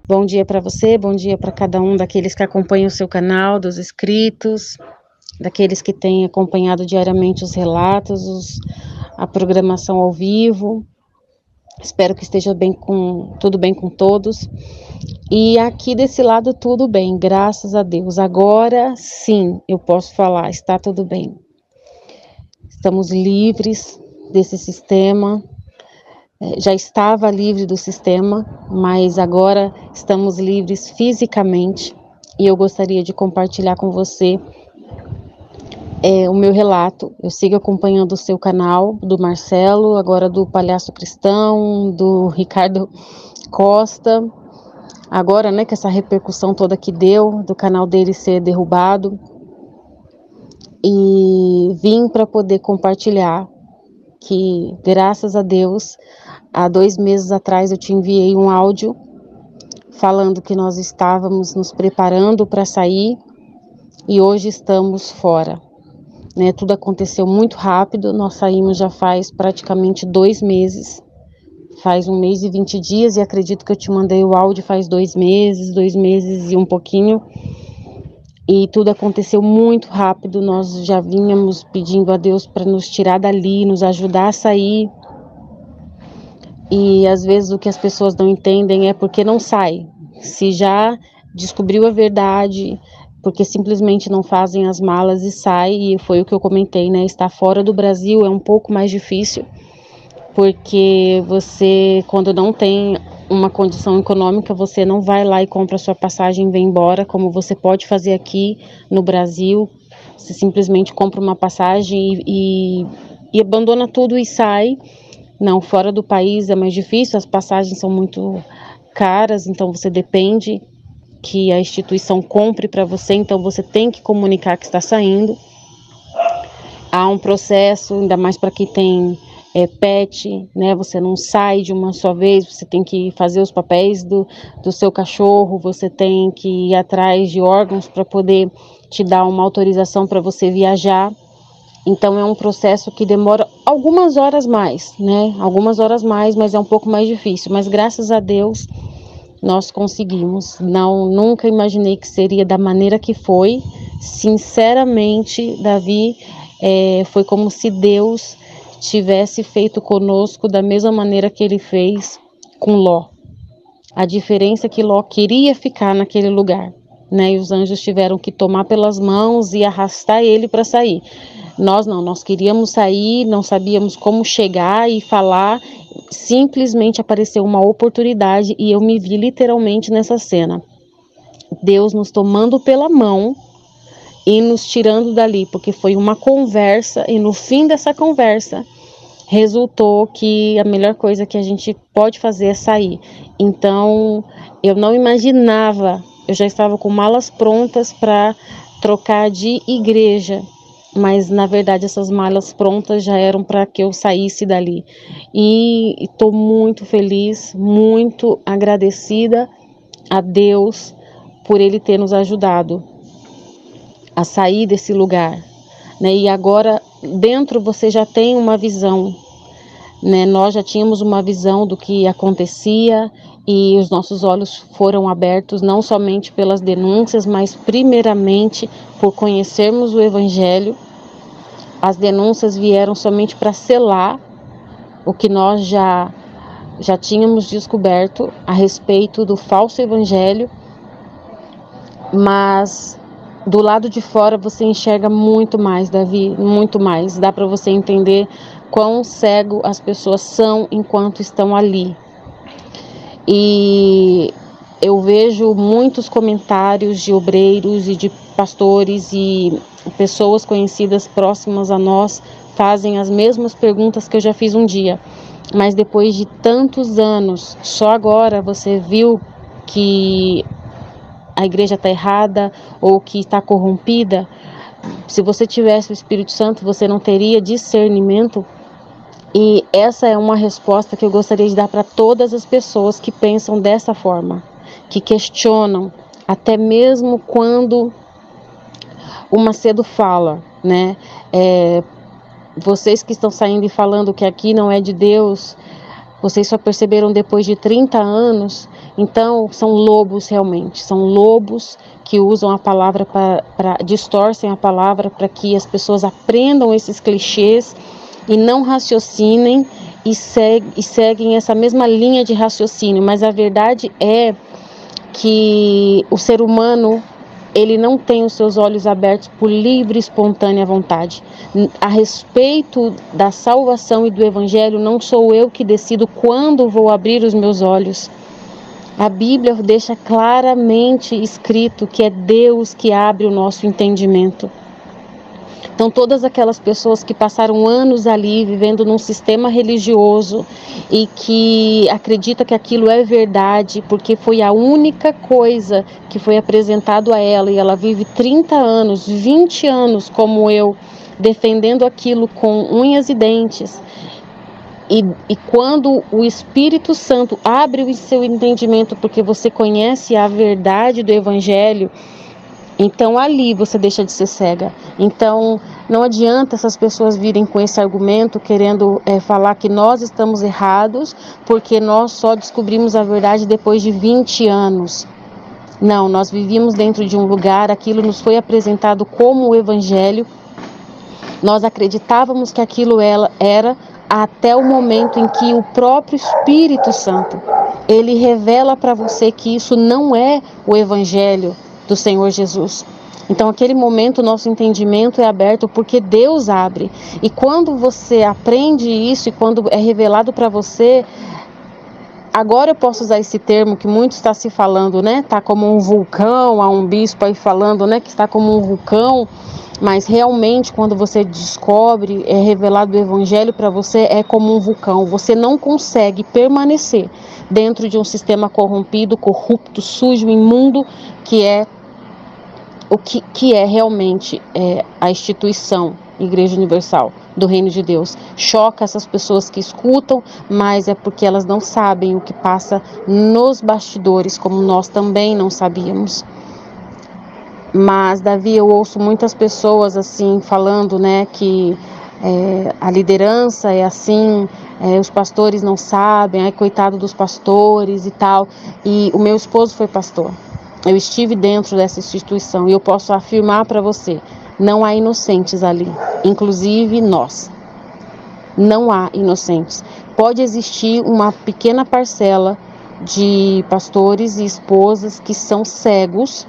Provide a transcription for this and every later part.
Bom dia para você, bom dia para cada um daqueles que acompanham o seu canal, dos inscritos, daqueles que têm acompanhado diariamente os relatos, a programação ao vivo. Espero que esteja tudo bem com todos. E aqui desse lado tudo bem, graças a Deus. Agora sim, eu posso falar, está tudo bem. Estamos livres desse sistema. Já estava livre do sistema, mas agora estamos livres fisicamente e eu gostaria de compartilhar com você o meu relato. Eu sigo acompanhando o seu canal, do Marcelo, agora do Palhaço Cristão, do Ricardo Costa, agora, né, que essa repercussão toda que deu, do canal dele ser derrubado, e vim para poder compartilhar que, graças a Deus, há 2 meses atrás eu te enviei um áudio falando que nós estávamos nos preparando para sair e hoje estamos fora. Né, tudo aconteceu muito rápido, nós saímos já faz praticamente 2 meses, faz 1 mês e 20 dias, e acredito que eu te mandei o áudio faz 2 meses e um pouquinho, e tudo aconteceu muito rápido. Nós já vínhamos pedindo a Deus para nos tirar dali, nos ajudar a sair, e às vezes o que as pessoas não entendem é porque não sai, se já descobriu a verdade, porque simplesmente não fazem as malas e saem, e foi o que eu comentei, né? Estar fora do Brasil é um pouco mais difícil, porque você, quando não tem uma condição econômica, você não vai lá e compra sua passagem e vem embora, como você pode fazer aqui no Brasil. Você simplesmente compra uma passagem e abandona tudo e sai. Não, fora do país é mais difícil, as passagens são muito caras, então você depende que a instituição compre para você, então você tem que comunicar que está saindo. Há um processo, ainda mais para quem tem pet, né? Você não sai de uma só vez, você tem que fazer os papéis do seu cachorro, você tem que ir atrás de órgãos para poder te dar uma autorização para você viajar. Então é um processo que demora algumas horas mais, né? Algumas horas mais, mas é um pouco mais difícil. Mas graças a Deus nós conseguimos. Não, nunca imaginei que seria da maneira que foi. Sinceramente, Davi, foi como se Deus tivesse feito conosco da mesma maneira que ele fez com Ló. A diferença é que Ló queria ficar naquele lugar, né? E os anjos tiveram que tomar pelas mãos e arrastar ele para sair. Nós não, nós queríamos sair, não sabíamos como chegar e falar, simplesmente apareceu uma oportunidade e eu me vi literalmente nessa cena. Deus nos tomando pela mão e nos tirando dali, porque foi uma conversa e no fim dessa conversa resultou que a melhor coisa que a gente pode fazer é sair. Então, eu não imaginava, eu já estava com malas prontas para trocar de igreja, mas na verdade essas malas prontas já eram para que eu saísse dali. E estou muito feliz, muito agradecida a Deus por Ele ter nos ajudado a sair desse lugar, né? E agora dentro você já tem uma visão, né? Nós já tínhamos uma visão do que acontecia e os nossos olhos foram abertos não somente pelas denúncias, mas primeiramente por conhecermos o Evangelho. As denúncias vieram somente para selar o que nós já tínhamos descoberto a respeito do falso Evangelho, mas do lado de fora você enxerga muito mais, Davi, muito mais. Dá para você entender quão cego as pessoas são enquanto estão ali. E eu vejo muitos comentários de obreiros e de pastores e pessoas conhecidas próximas a nós fazem as mesmas perguntas que eu já fiz um dia. Mas depois de tantos anos, só agora você viu que a igreja está errada ou que está corrompida? Se você tivesse o Espírito Santo, você não teria discernimento? E essa é uma resposta que eu gostaria de dar para todas as pessoas que pensam dessa forma, que questionam, até mesmo quando o Macedo fala, né? Vocês que estão saindo e falando que aqui não é de Deus, vocês só perceberam depois de 30 anos, então são lobos realmente, são lobos que usam a palavra distorcem a palavra para que as pessoas aprendam esses clichês e não raciocinem e seguem essa mesma linha de raciocínio, mas a verdade é que o ser humano, ele não tem os seus olhos abertos por livre e espontânea vontade. A respeito da salvação e do evangelho, não sou eu que decido quando vou abrir os meus olhos. A Bíblia deixa claramente escrito que é Deus que abre o nosso entendimento. Então, todas aquelas pessoas que passaram anos ali vivendo num sistema religioso e que acredita que aquilo é verdade, porque foi a única coisa que foi apresentado a ela, e ela vive 30 anos, 20 anos como eu, defendendo aquilo com unhas e dentes. E quando o Espírito Santo abre o seu entendimento, porque você conhece a verdade do Evangelho, então ali você deixa de ser cega. Então não adianta essas pessoas virem com esse argumento querendo falar que nós estamos errados porque nós só descobrimos a verdade depois de 20 anos. Não, nós vivíamos dentro de um lugar, aquilo nos foi apresentado como o Evangelho, nós acreditávamos que aquilo era até o momento em que o próprio Espírito Santo, ele revela para você que isso não é o Evangelho do Senhor Jesus. Então, aquele momento, o nosso entendimento é aberto porque Deus abre. E quando você aprende isso e quando é revelado para você, agora eu posso usar esse termo que muito está se falando, né? Está como um vulcão, há um bispo aí falando, né? Que está como um vulcão. Mas realmente, quando você descobre, é revelado o Evangelho para você, é como um vulcão. Você não consegue permanecer dentro de um sistema corrompido, corrupto, sujo, imundo, que é o que é realmente a instituição Igreja Universal do Reino de Deus. Choca essas pessoas que escutam, mas é porque elas não sabem o que passa nos bastidores, como nós também não sabíamos. Mas, Davi, eu ouço muitas pessoas assim falando, né, que a liderança é assim, os pastores não sabem, ai, coitado dos pastores e tal. E o meu esposo foi pastor. Eu estive dentro dessa instituição e eu posso afirmar para você, não há inocentes ali, inclusive nós. Não há inocentes. Pode existir uma pequena parcela de pastores e esposas que são cegos,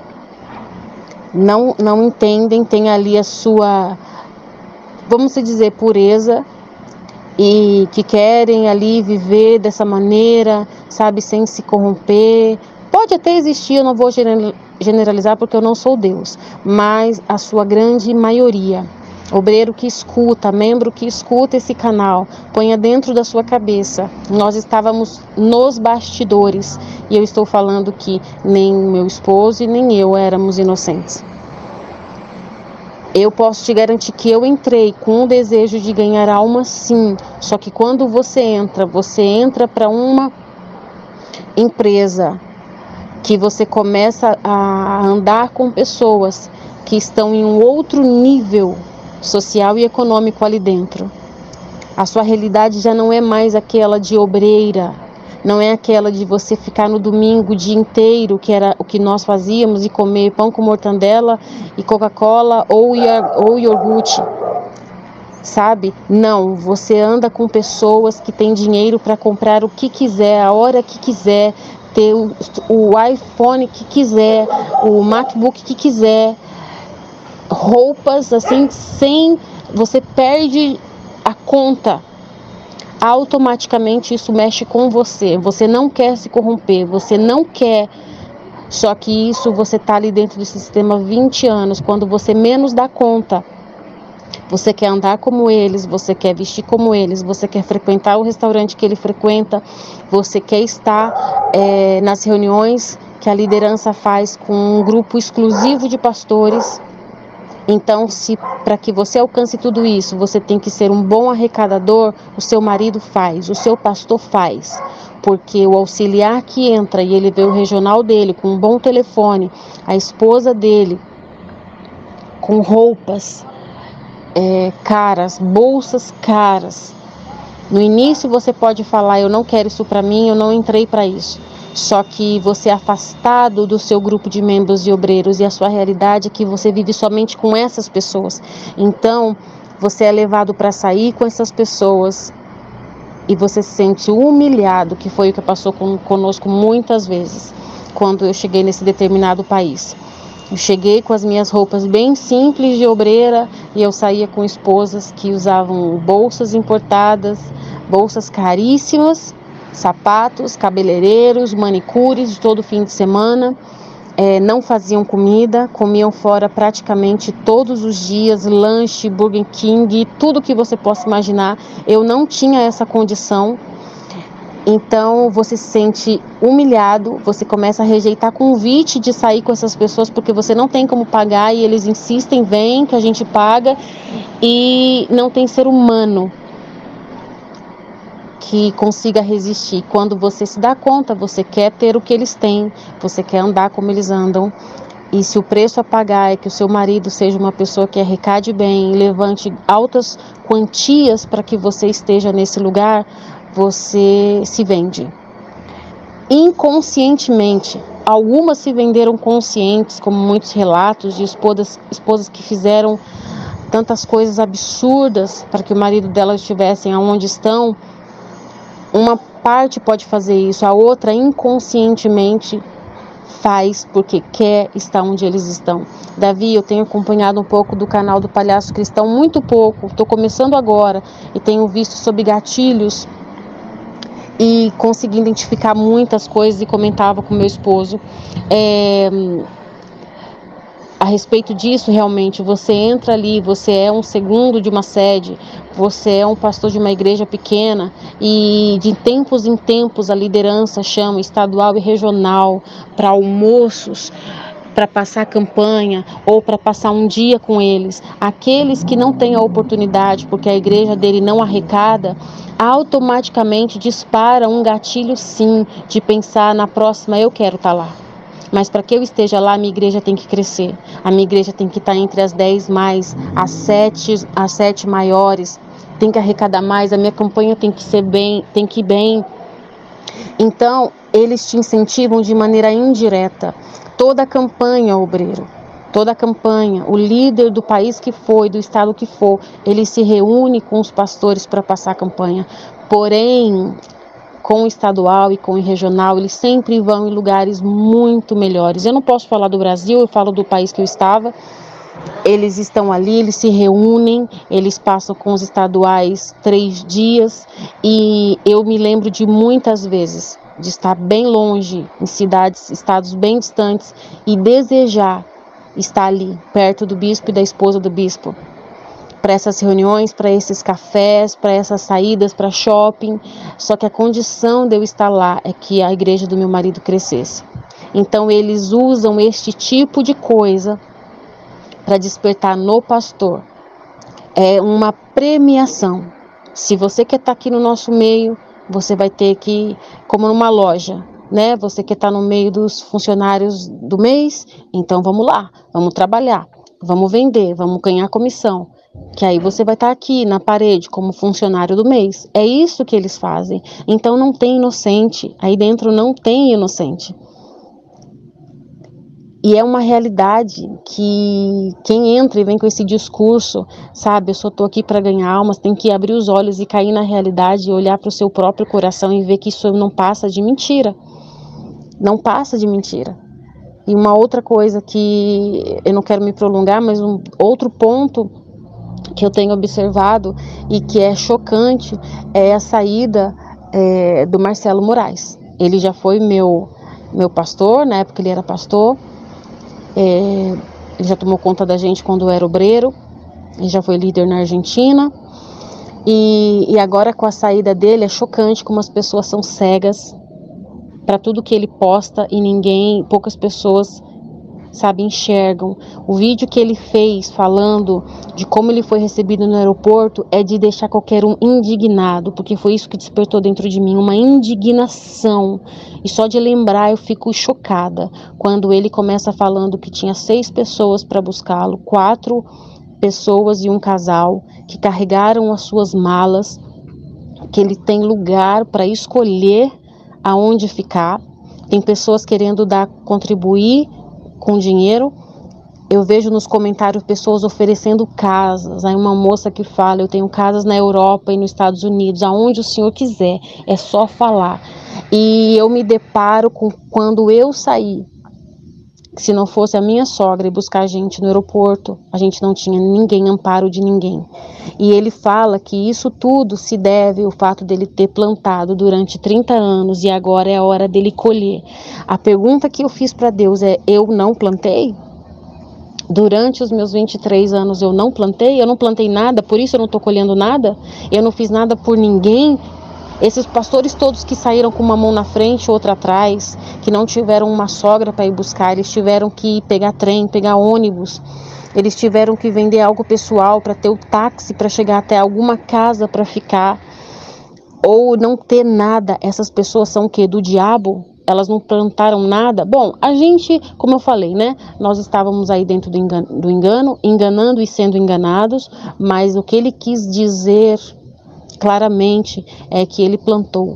não entendem, tem ali a sua, vamos dizer, pureza, e que querem ali viver dessa maneira, sabe, sem se corromper. Pode até existir, eu não vou generalizar porque eu não sou Deus, mas a sua grande maioria, obreiro que escuta, membro que escuta esse canal, ponha dentro da sua cabeça, nós estávamos nos bastidores, e eu estou falando que nem meu esposo e nem eu éramos inocentes. Eu posso te garantir que eu entrei com o desejo de ganhar alma, sim, só que quando você entra para uma empresa que você começa a andar com pessoas que estão em um outro nível social e econômico ali dentro. A sua realidade já não é mais aquela de obreira, não é aquela de você ficar no domingo o dia inteiro, que era o que nós fazíamos, e comer pão com mortandela e Coca-Cola ou iogurte, sabe? Não, você anda com pessoas que têm dinheiro para comprar o que quiser, a hora que quiser, ter o iPhone que quiser, o MacBook que quiser, roupas assim, sem, você perde a conta. Automaticamente isso mexe com você. Você não quer se corromper, você não quer. Só que isso, você está ali dentro do sistema 20 anos, quando você menos dá conta. Você quer andar como eles, você quer vestir como eles, você quer frequentar o restaurante que ele frequenta, você quer estar nas reuniões que a liderança faz com um grupo exclusivo de pastores. Então, se para que você alcance tudo isso, você tem que ser um bom arrecadador, o seu marido faz, o seu pastor faz. Porque o auxiliar que entra e ele vê o regional dele com um bom telefone, a esposa dele com roupas caras, bolsas caras, No início você pode falar, eu não quero isso para mim, eu não entrei para isso. Só que você é afastado do seu grupo de membros e obreiros e a sua realidade é que você vive somente com essas pessoas. Então, você é levado para sair com essas pessoas e você se sente humilhado, que foi o que passou conosco muitas vezes, quando eu cheguei nesse determinado país. Eu cheguei com as minhas roupas bem simples de obreira e eu saía com esposas que usavam bolsas importadas, bolsas caríssimas, sapatos, cabeleireiros, manicures de todo fim de semana. Não faziam comida, comiam fora praticamente todos os dias, lanche, Burger King, tudo que você possa imaginar. Eu não tinha essa condição. Então você se sente humilhado, você começa a rejeitar convite de sair com essas pessoas porque você não tem como pagar e eles insistem, vem que a gente paga, e não tem ser humano que consiga resistir. Quando você se dá conta, você quer ter o que eles têm, você quer andar como eles andam, e se o preço a pagar é que o seu marido seja uma pessoa que arrecade bem, levante altas quantias para que você esteja nesse lugar, você se vende. Inconscientemente, algumas se venderam conscientes, como muitos relatos de esposas que fizeram tantas coisas absurdas para que o marido delas estivessem aonde estão. Uma parte pode fazer isso, a outra inconscientemente faz porque quer estar onde eles estão. Davi, eu tenho acompanhado um pouco do canal do Palhaço Cristão, muito pouco, estou começando agora e tenho visto sobre gatilhos e consegui identificar muitas coisas e comentava com meu esposo a respeito disso. Realmente, você entra ali, você é um segundo de uma sede, você é um pastor de uma igreja pequena e de tempos em tempos a liderança chama estadual e regional para almoços, para passar campanha ou para passar um dia com eles. Aqueles que não têm a oportunidade porque a igreja dele não arrecada, automaticamente dispara um gatilho sim, de pensar na próxima eu quero estar lá. Mas para que eu esteja lá, a minha igreja tem que crescer. A minha igreja tem que estar entre as 10 mais, as 7 maiores, tem que arrecadar mais, a minha campanha tem que ser bem, tem que ir bem. Então, eles te incentivam de maneira indireta. Toda a campanha, obreiro, toda a campanha, o líder do país que for, do estado que for, ele se reúne com os pastores para passar a campanha. Porém, com o estadual e com o regional, eles sempre vão em lugares muito melhores. Eu não posso falar do Brasil, eu falo do país que eu estava. Eles estão ali, eles se reúnem, eles passam com os estaduais 3 dias e eu me lembro de muitas vezes de estar bem longe, em cidades, estados bem distantes e desejar estar ali, perto do bispo e da esposa do bispo, para essas reuniões, para esses cafés, para essas saídas, para shopping. Só que a condição de eu estar lá é que a igreja do meu marido crescesse. Então eles usam este tipo de coisa para despertar no pastor. É uma premiação. Se você quer estar aqui no nosso meio, você vai ter que, como numa loja, né? Você quer estar no meio dos funcionários do mês? Então vamos lá, vamos trabalhar, vamos vender, vamos ganhar comissão. Que aí você vai estar aqui na parede como funcionário do mês. É isso que eles fazem. Então não tem inocente. Aí dentro não tem inocente. E é uma realidade que quem entra e vem com esse discurso, sabe, eu só estou aqui para ganhar almas, tem que abrir os olhos e cair na realidade e olhar para o seu próprio coração e ver que isso não passa de mentira. Não passa de mentira. E uma outra coisa que eu não quero me prolongar, mas um outro ponto que eu tenho observado e que é chocante é a saída do Marcelo Moraes. Ele já foi meu pastor, na época ele era pastor. Ele já tomou conta da gente quando era obreiro, ele já foi líder na Argentina e agora com a saída dele é chocante como as pessoas são cegas para tudo que ele posta e poucas pessoas, sabe, enxergam. O vídeo que ele fez falando de como ele foi recebido no aeroporto é de deixar qualquer um indignado, porque foi isso que despertou dentro de mim, uma indignação. E só de lembrar eu fico chocada quando ele começa falando que tinha 6 pessoas para buscá-lo, 4 pessoas e um casal que carregaram as suas malas que ele tem lugar para escolher aonde ficar. Tem pessoas querendo contribuir com dinheiro. Eu vejo nos comentários pessoas oferecendo casas. Aí uma moça que fala: eu tenho casas na Europa e nos Estados Unidos, aonde o senhor quiser, é só falar. E eu me deparo com quando eu saí. Se não fosse a minha sogra ir buscar a gente no aeroporto, a gente não tinha ninguém, amparo de ninguém. E ele fala que isso tudo se deve ao fato dele ter plantado durante 30 anos e agora é a hora dele colher. A pergunta que eu fiz para Deus é: eu não plantei? Durante os meus 23 anos eu não plantei nada, por isso eu não estou colhendo nada? Eu não fiz nada por ninguém? Esses pastores todos que saíram com uma mão na frente e outra atrás, que não tiveram uma sogra para ir buscar, eles tiveram que pegar trem, pegar ônibus, eles tiveram que vender algo pessoal para ter o táxi para chegar até alguma casa para ficar, ou não ter nada. Essas pessoas são o quê? Do diabo? Elas não plantaram nada? Bom, a gente, como eu falei, né? Nós estávamos aí dentro do engano, enganando e sendo enganados, mas o que ele quis dizer claramente é que ele plantou,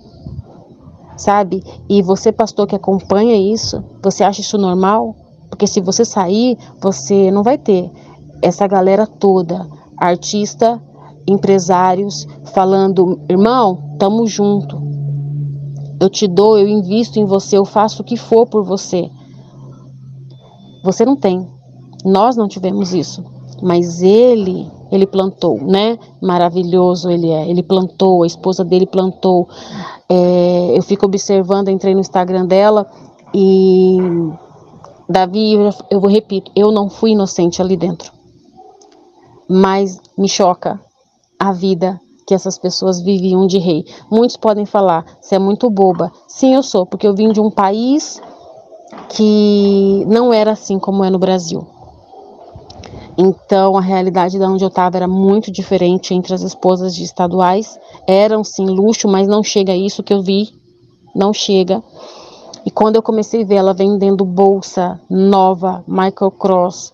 sabe? E você, pastor, que acompanha isso, você acha isso normal? Porque se você sair, você não vai ter essa galera toda, artista, empresários, falando: irmão, tamo junto, eu te dou, eu invisto em você, eu faço o que for por você. Você não tem, nós não tivemos isso, mas ele plantou, né? Maravilhoso ele é. Ele plantou, a esposa dele plantou. Eu fico observando, entrei no Instagram dela e Davi, eu repito, eu não fui inocente ali dentro. Mas me choca a vida que essas pessoas viviam de rei. Muitos podem falar: você é muito boba. Sim, eu sou, porque eu vim de um país que não era assim como é no Brasil. Então, a realidade de onde eu estava era muito diferente entre as esposas de estaduais. Eram, sim, luxo, mas não chega a isso que eu vi. Não chega. E quando eu comecei a ver ela vendendo bolsa nova, Michael Kors,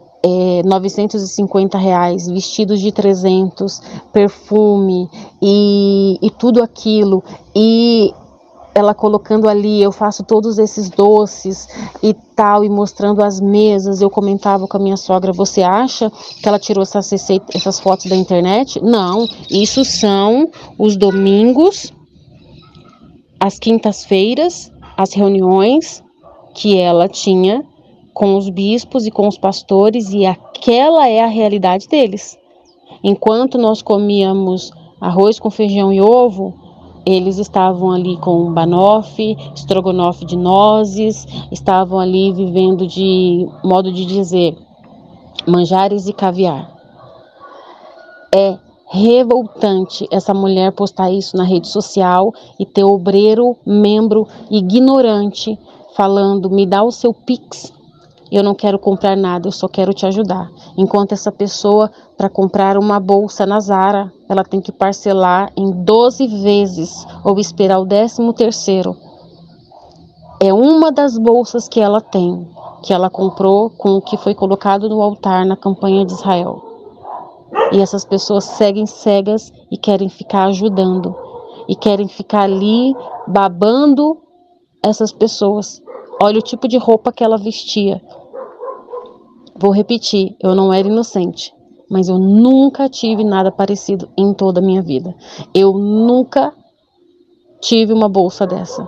R$950, vestidos de 300, perfume e tudo aquilo. E ela colocando ali: eu faço todos esses doces e tal, e mostrando as mesas. Eu comentava com a minha sogra: você acha que ela tirou essas fotos da internet? Não, isso são os domingos, as quintas-feiras, as reuniões que ela tinha com os bispos e com os pastores, e aquela é a realidade deles. Enquanto nós comíamos arroz com feijão e ovo, eles estavam ali com banoffee, estrogonofe de nozes, estavam ali vivendo de, modo de dizer, manjares e caviar. É revoltante essa mulher postar isso na rede social e ter obreiro, membro ignorante falando: me dá o seu Pix, eu não quero comprar nada, eu só quero te ajudar. Enquanto essa pessoa, para comprar uma bolsa na Zara, ela tem que parcelar em 12 vezes ou esperar o 13º. É uma das bolsas que ela tem, que ela comprou com o que foi colocado no altar na campanha de Israel. E essas pessoas seguem cegas e querem ficar ajudando. E querem ficar ali babando essas pessoas. Olha o tipo de roupa que ela vestia. Vou repetir, eu não era inocente, mas eu nunca tive nada parecido em toda a minha vida. Eu nunca tive uma bolsa dessa.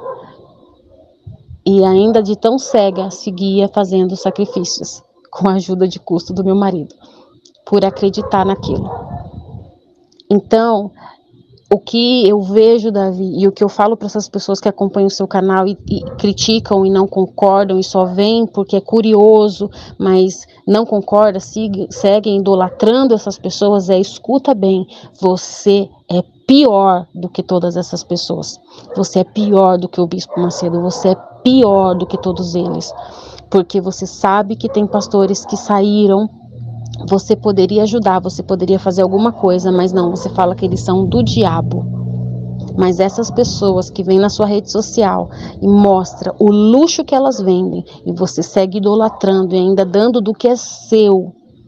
E ainda de tão cega, seguia fazendo sacrifícios, com a ajuda de custo do meu marido, por acreditar naquilo. Então, o que eu vejo, Davi, e o que eu falo para essas pessoas que acompanham o seu canal e criticam e não concordam e só veem porque é curioso, mas não concorda, seguem idolatrando essas pessoas, escuta bem: você é pior do que todas essas pessoas. Você é pior do que o Bispo Macedo, você é pior do que todos eles, porque você sabe que tem pastores que saíram. Você poderia ajudar, você poderia fazer alguma coisa, mas não, você fala que eles são do diabo. Mas essas pessoas que vêm na sua rede social e mostra o luxo que elas vendem, e você segue idolatrando e ainda dando do que é seu,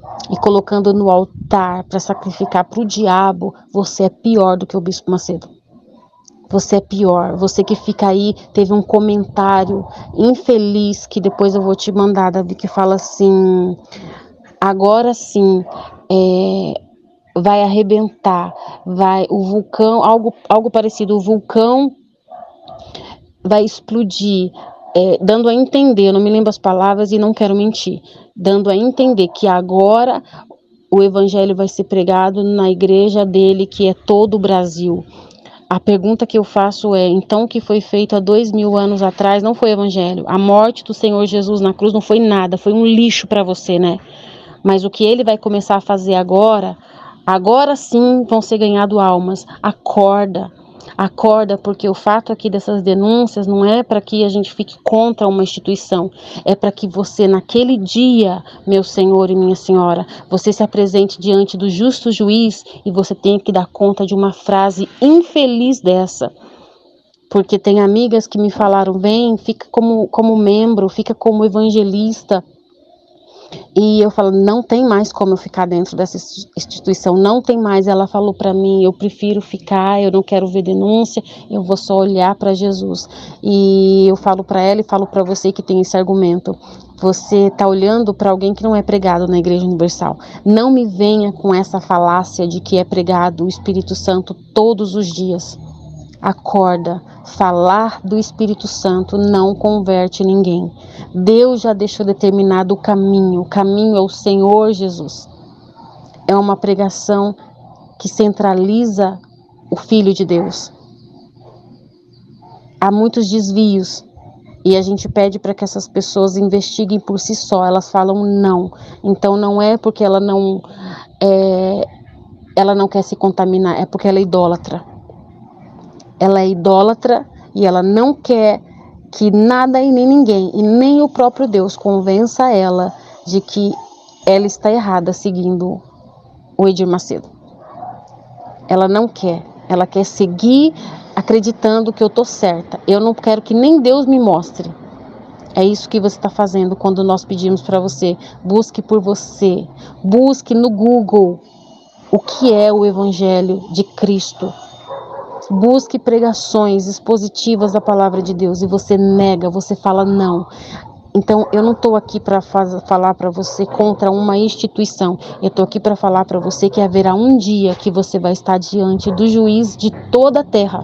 e colocando no altar para sacrificar para o diabo, você é pior do que o Bispo Macedo. Você é pior. Você que fica aí, teve um comentário infeliz que depois eu vou te mandar, Davi, que fala assim: agora sim, vai arrebentar, vai o vulcão, algo parecido, o vulcão vai explodir, dando a entender, eu não me lembro as palavras e não quero mentir, dando a entender que agora o evangelho vai ser pregado na igreja dele, que é todo o Brasil. A pergunta que eu faço é, então o que foi feito há 2000 anos atrás não foi evangelho? A morte do Senhor Jesus na cruz não foi nada, foi um lixo para você, né? Mas o que ele vai começar a fazer agora sim vão ser ganhado almas. Acorda, porque o fato aqui dessas denúncias não é para que a gente fique contra uma instituição, é para que você naquele dia, meu Senhor e minha Senhora, você se apresente diante do justo juiz e você tenha que dar conta de uma frase infeliz dessa. Porque tem amigas que me falaram, vem, fica como membro, fica como evangelista. E eu falo, não tem mais como eu ficar dentro dessa instituição, não tem mais. Ela falou para mim, eu prefiro ficar, eu não quero ver denúncia, eu vou só olhar para Jesus. E eu falo para ela e falo para você que tem esse argumento, você está olhando para alguém que não é pregado na Igreja Universal. Não me venha com essa falácia de que é pregado o Espírito Santo todos os dias. Acorda, falar do Espírito Santo não converte ninguém. Deus já deixou determinado o caminho é o Senhor Jesus. É uma pregação que centraliza o Filho de Deus. Há muitos desvios e a gente pede para que essas pessoas investiguem por si só, elas falam não. Então não é porque ela não quer se contaminar, é porque ela é idólatra. Ela é idólatra e ela não quer que nada e nem ninguém, e nem o próprio Deus, convença ela de que ela está errada seguindo o Edir Macedo. Ela não quer, ela quer seguir acreditando que eu estou certa. Eu não quero que nem Deus me mostre. É isso que você está fazendo quando nós pedimos para você, busque por você, busque no Google o que é o Evangelho de Cristo. Busque pregações expositivas da palavra de Deus e você nega, você fala não. Então eu não estou aqui para falar para você contra uma instituição, eu estou aqui para falar para você que haverá um dia que você vai estar diante do juiz de toda a terra,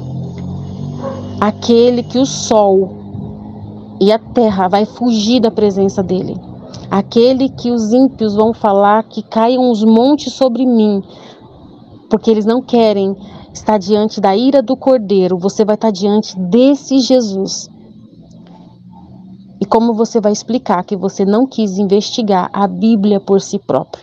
aquele que o sol e a terra vai fugir da presença dele, aquele que os ímpios vão falar que caiam os montes sobre mim, porque eles não querem estar diante da ira do Cordeiro. Você vai estar diante desse Jesus. E como você vai explicar que você não quis investigar a Bíblia por si próprio?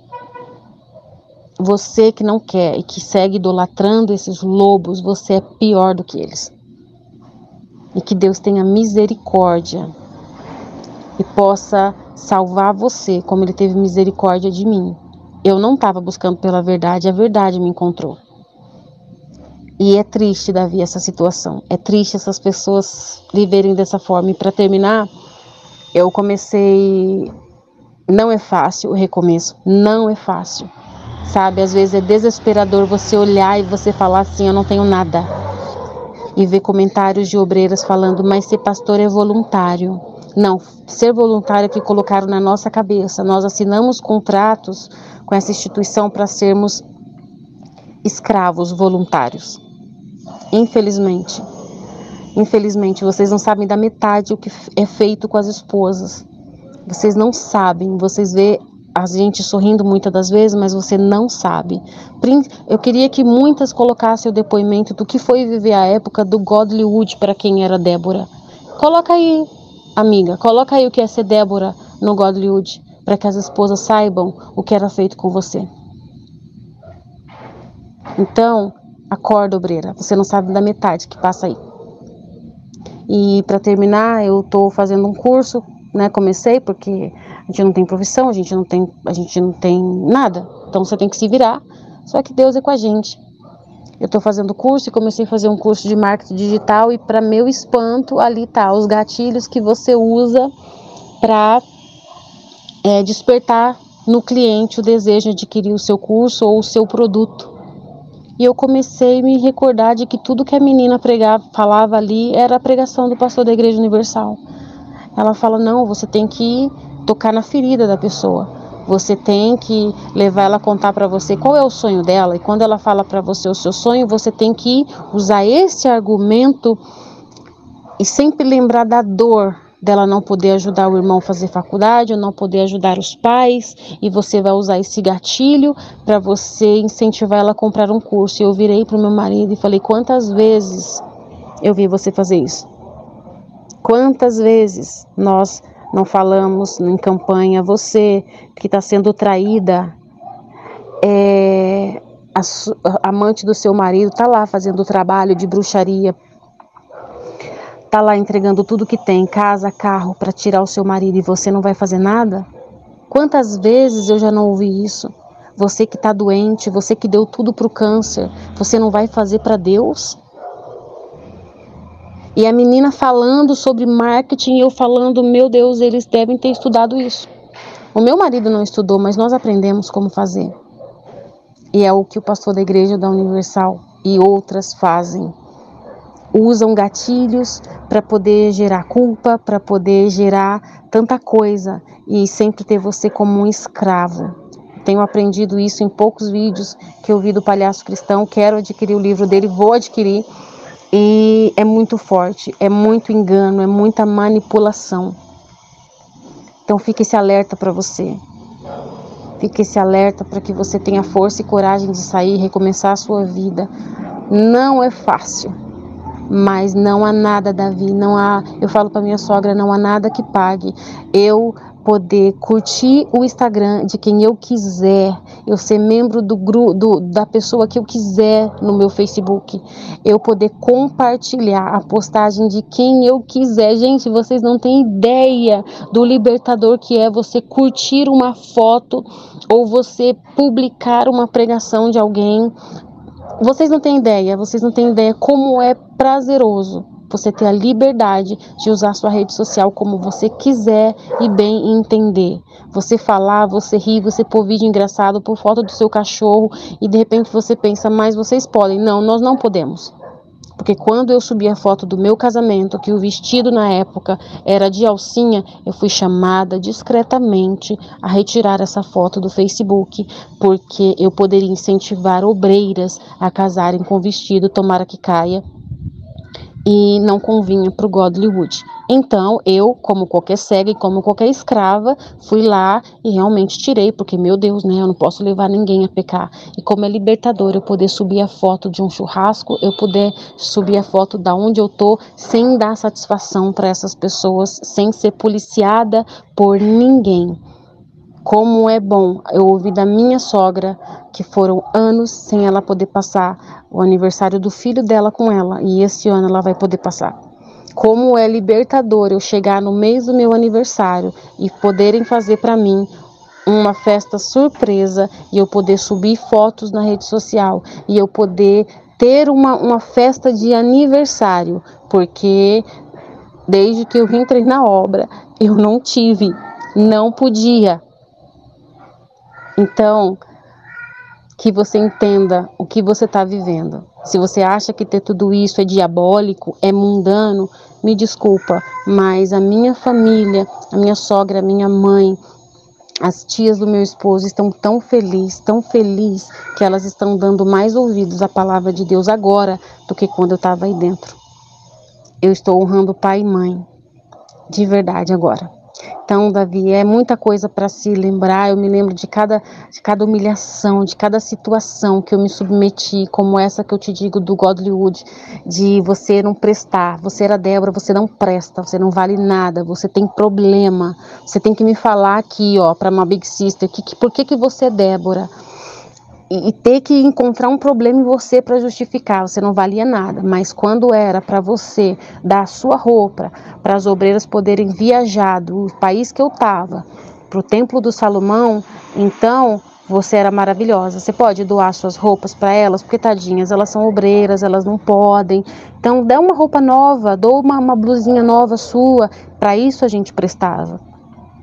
Você que não quer e que segue idolatrando esses lobos, você é pior do que eles. E que Deus tenha misericórdia e possa salvar você como Ele teve misericórdia de mim. Eu não estava buscando pela verdade, a verdade me encontrou. E é triste, Davi, essa situação. É triste essas pessoas viverem dessa forma. E para terminar, eu comecei... Não é fácil o recomeço. Não é fácil. Sabe, às vezes é desesperador você olhar e você falar assim, eu não tenho nada. E ver comentários de obreiras falando, mas ser pastor é voluntário. Não, ser voluntário é que colocaram na nossa cabeça. Nós assinamos contratos com essa instituição para sermos escravos voluntários. Infelizmente, vocês não sabem da metade o que é feito com as esposas. Vocês não sabem, vocês vê a gente sorrindo muitas das vezes, mas você não sabe. Eu queria que muitas colocassem o depoimento do que foi viver a época do Godlywood para quem era Débora. Coloca aí, amiga, coloca aí o que é ser Débora no Godlywood, para que as esposas saibam o que era feito com você. Então, acorda, obreira, você não sabe da metade que passa aí. E para terminar, eu estou fazendo um curso, né? Comecei porque a gente não tem profissão, a gente não tem nada. Então você tem que se virar. Só que Deus é com a gente. Eu estou fazendo curso e comecei a fazer um curso de marketing digital e para meu espanto, ali tá os gatilhos que você usa para despertar no cliente o desejo de adquirir o seu curso ou o seu produto. E eu comecei a me recordar de que tudo que a menina falava ali era a pregação do pastor da Igreja Universal. Ela fala, não, você tem que tocar na ferida da pessoa. Você tem que levar ela a contar para você qual é o sonho dela. E quando ela fala para você o seu sonho, você tem que usar esse argumento e sempre lembrar da dor dela não poder ajudar o irmão a fazer faculdade, ou não poder ajudar os pais, e você vai usar esse gatilho para você incentivar ela a comprar um curso. E eu virei para o meu marido e falei, quantas vezes eu vi você fazer isso? Quantas vezes nós não falamos em campanha, você que está sendo traída, a amante do seu marido está lá fazendo o trabalho de bruxaria, está lá entregando tudo que tem, casa, carro, para tirar o seu marido e você não vai fazer nada? Quantas vezes eu já não ouvi isso? Você que está doente, você que deu tudo para o câncer, você não vai fazer para Deus? E a menina falando sobre marketing, eu falando, meu Deus, eles devem ter estudado isso. O meu marido não estudou, mas nós aprendemos como fazer. E é o que o pastor da Igreja da Universal e outras fazem. Usam gatilhos para poder gerar culpa, para poder gerar tanta coisa e sempre ter você como um escravo. Tenho aprendido isso em poucos vídeos que eu vi do Palhaço Cristão. Quero adquirir o livro dele, vou adquirir. E é muito forte, é muito engano, é muita manipulação. Então fique esse alerta para você. Fique esse alerta para que você tenha força e coragem de sair e recomeçar a sua vida. Não é fácil, mas não há nada, Davi, eu falo para minha sogra, não há nada que pague eu poder curtir o Instagram de quem eu quiser, eu ser membro do grupo da pessoa que eu quiser no meu Facebook, eu poder compartilhar a postagem de quem eu quiser. Gente, vocês não têm ideia do libertador que é você curtir uma foto ou você publicar uma pregação de alguém. Vocês não têm ideia como é prazeroso você ter a liberdade de usar sua rede social como você quiser e bem entender. Você falar, você rir, você pôr vídeo engraçado, pôr foto do seu cachorro e de repente você pensa, mas vocês podem. Não, nós não podemos. Porque quando eu subi a foto do meu casamento, que o vestido na época era de alcinha, eu fui chamada discretamente a retirar essa foto do Facebook, porque eu poderia incentivar obreiras a casarem com vestido, tomara que caia, e não convinha para o Godlywood. Então, eu, como qualquer cega e como qualquer escrava, fui lá e realmente tirei, porque, meu Deus, né, eu não posso levar ninguém a pecar. E como é libertador eu poder subir a foto de um churrasco, eu poder subir a foto da onde eu tô, sem dar satisfação para essas pessoas, sem ser policiada por ninguém. Como é bom, eu ouvi da minha sogra que foram anos sem ela poder passar o aniversário do filho dela com ela, e esse ano ela vai poder passar. Como é libertador eu chegar no mês do meu aniversário e poderem fazer para mim uma festa surpresa e eu poder subir fotos na rede social e eu poder ter uma festa de aniversário, porque desde que eu entrei na obra eu não tive, não podia. Então, que você entenda o que você está vivendo. Se você acha que ter tudo isso é diabólico, é mundano, me desculpa, mas a minha família, a minha sogra, a minha mãe, as tias do meu esposo estão tão felizes, que elas estão dando mais ouvidos à palavra de Deus agora do que quando eu estava aí dentro. Eu estou honrando pai e mãe, de verdade agora. Então, Davi, é muita coisa para se lembrar. Eu me lembro de cada humilhação, de cada situação que eu me submeti, como essa que eu te digo do Godlywood, de você não prestar, você era Débora, você não presta, você não vale nada, você tem problema, você tem que me falar aqui, ó, para uma Big Sister, por que você é Débora? E ter que encontrar um problema em você para justificar, você não valia nada, mas quando era para você dar a sua roupa, para as obreiras poderem viajar do país que eu estava, para o Templo do Salomão, então você era maravilhosa. Você pode doar suas roupas para elas, porque tadinhas, elas são obreiras, elas não podem, então dá uma roupa nova, dou uma blusinha nova sua, para isso a gente prestava.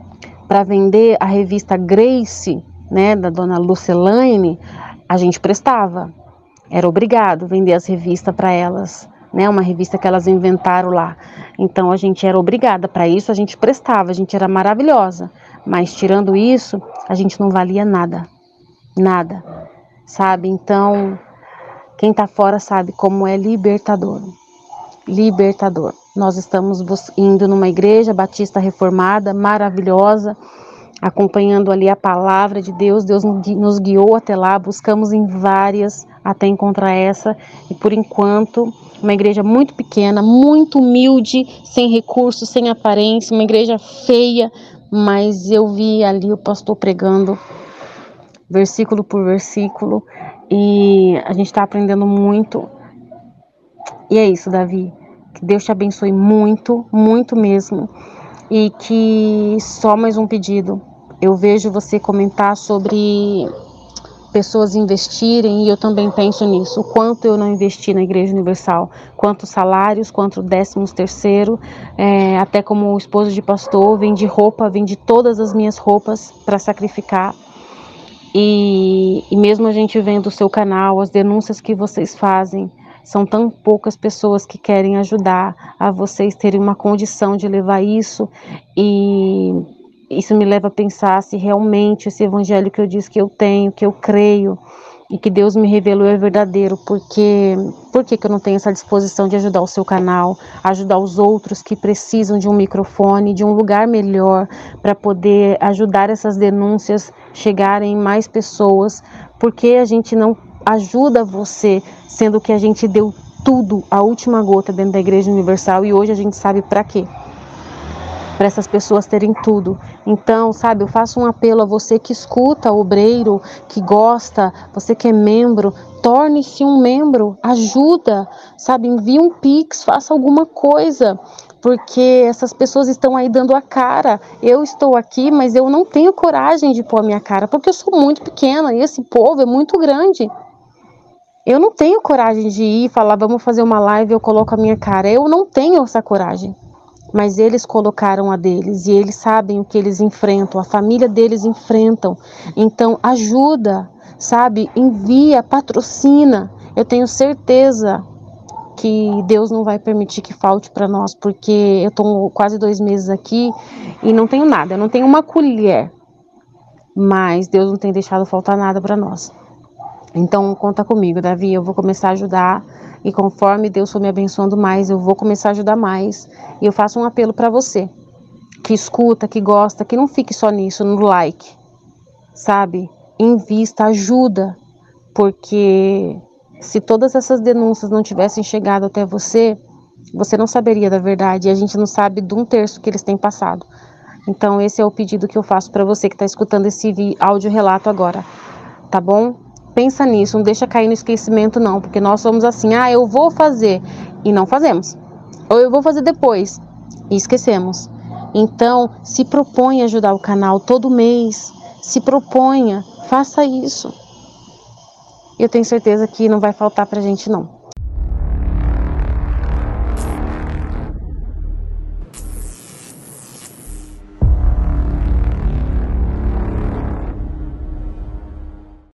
para vender a revista Grace, né, da dona Lucelaine, a gente prestava. Era obrigado vender as revistas para elas, né, uma revista que elas inventaram lá. Então a gente era obrigada, para isso a gente prestava, a gente era maravilhosa. Mas tirando isso, a gente não valia nada, nada, sabe? Então, quem tá fora sabe como é libertador. Libertador. Nós estamos indo numa igreja batista reformada, maravilhosa, acompanhando ali a palavra de Deus. Deus nos guiou até lá, buscamos em várias até encontrar essa, e por enquanto uma igreja muito pequena, muito humilde, sem recursos, sem aparência, uma igreja feia, mas eu vi ali o pastor pregando versículo por versículo, e a gente está aprendendo muito. E é isso, Davi. Que Deus te abençoe muito, muito mesmo. E que só mais um pedido. Eu vejo você comentar sobre pessoas investirem, e eu também penso nisso. O quanto eu não investi na Igreja Universal. Quantos salários, quanto 13º. Até como esposo de pastor, vendi roupa, vendi todas as minhas roupas para sacrificar. E mesmo a gente vendo o seu canal, as denúncias que vocês fazem, são tão poucas pessoas que querem ajudar a vocês terem uma condição de levar isso, e isso me leva a pensar se realmente esse evangelho que eu disse que eu tenho, que eu creio, e que Deus me revelou é verdadeiro, porque por que eu não tenho essa disposição de ajudar o seu canal, ajudar os outros que precisam de um microfone, de um lugar melhor, para poder ajudar essas denúncias chegarem em mais pessoas? Porque a gente não ajuda você, sendo que a gente deu tudo, a última gota dentro da Igreja Universal, e hoje a gente sabe para quê? Para essas pessoas terem tudo. Então, sabe, eu faço um apelo a você que escuta, obreiro, que gosta, você que é membro, torne-se um membro, ajuda, sabe, envie um Pix, faça alguma coisa, porque essas pessoas estão aí dando a cara. Eu estou aqui, mas eu não tenho coragem de pôr a minha cara, porque eu sou muito pequena e esse povo é muito grande. Eu não tenho coragem de ir e falar, vamos fazer uma live e eu coloco a minha cara. Eu não tenho essa coragem. Mas eles colocaram a deles, e eles sabem o que eles enfrentam, a família deles enfrentam. Então ajuda, sabe? Envia, patrocina. Eu tenho certeza que Deus não vai permitir que falte para nós, porque eu estou quase 2 meses aqui e não tenho nada, eu não tenho uma colher. Mas Deus não tem deixado faltar nada para nós. Então conta comigo, Davi, eu vou começar a ajudar, e conforme Deus for me abençoando mais, eu vou começar a ajudar mais. E eu faço um apelo para você, que escuta, que gosta, que não fique só nisso, no like, sabe? Invista, ajuda, porque se todas essas denúncias não tivessem chegado até você, você não saberia da verdade, e a gente não sabe de 1/3 que eles têm passado. Então esse é o pedido que eu faço para você que está escutando esse áudio relato agora, tá bom? Pensa nisso, não deixa cair no esquecimento não, porque nós somos assim, eu vou fazer, e não fazemos. Ou eu vou fazer depois, e esquecemos. Então, se proponha ajudar o canal todo mês, se proponha, faça isso. Eu tenho certeza que não vai faltar pra gente não.